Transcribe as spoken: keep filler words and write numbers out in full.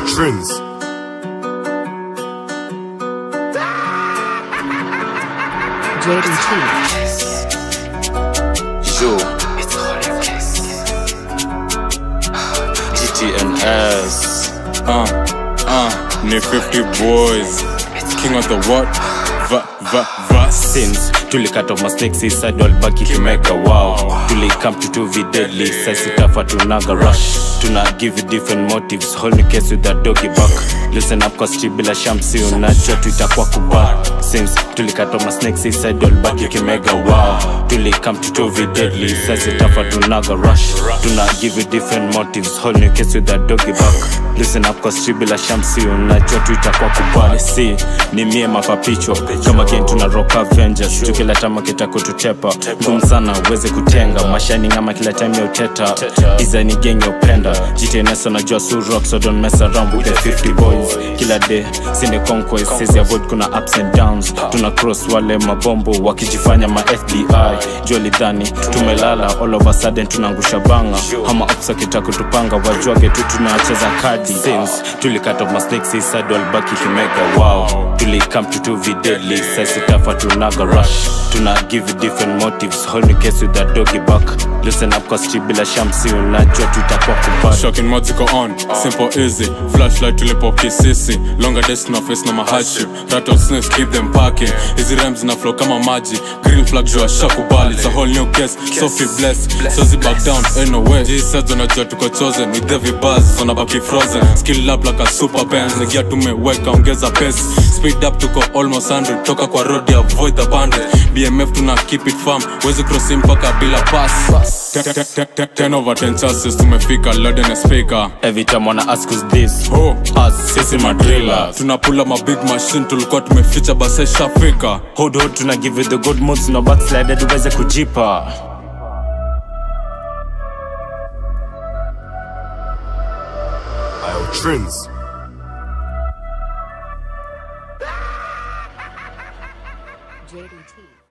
Trends. J D T. Yo. G T N S. Uh, uh, ni fifty boys. King of the what? Va, va, va. Since tulikata my snakes inside all baki kimeka wow. Tuli come to do vi deadly. Size itafa tunaga rush. Tuna give you different motives. Whole new case with that doggy back. Listen up cause chibila shamsi unajua tuitakuwa kubak. Since tulikata my snakes inside all baki kimeka wow. Tuli come to do vi deadly. Size itafa tunaga rush. Tuna give you different motives. Whole new case with that doggy back. Listen up cause chibila shamsi unajua tuitakuwa kubak. See ni mie mapapichwa kama gen tuna rock Avengers. Tukila tama kita kututepa ngumu sana uweze kutenga mashani ngama kila time ya uteta. Iza ni gang ya upenda G T N S unajua su rock so don't mess around with the fifty boys. Kila day sine conquest sisi avoid kuna ups and downs. Tuna cross wale mabombo wakijifanya ma F B I. Joli dhani tumelala all of a sudden tunangusha banga. Hama opsa kita kutupanga wajuage tu tunacheza kadi. Since tulikata my snakes inside all baki kimega wow. Tuli come to do vi deadly. Size itafa tunaga rush. Tuna give you different motives. Whole new case with that doggy back. Listen up cause chibila shamsi unajua tutakuwa kubak. Shocking mods go on, simple easy. Flashlight tulipo kisisi. Longer days na face na hardship. Rattle sniffs keep them packing. Easy rhymes na flow kama maji. Green flag jua shakubali. It's a whole new case, Sophie blessed. So zi back down, ain't no way. G says unajua tuko chosen. With heavy buzz, unabaki frozen. Skill up like a super Benz. Negia tumeweka ongeza pace. Speed up tuko almost one hundred. Toka kwa road ya avoid the bandit. B M F tuna keep it firm. Wezi crossing mpaka bila pass. ten over ten chances tumefika loading a speaker. Every time wanna ask who's this? Oh, us, sisi madrillers. Tuna pull up my big machine tulikuwa tumeficha base shafika. Hold hold tuna give you the good moods. No backslide tuweze kujipa. Trends. J D T.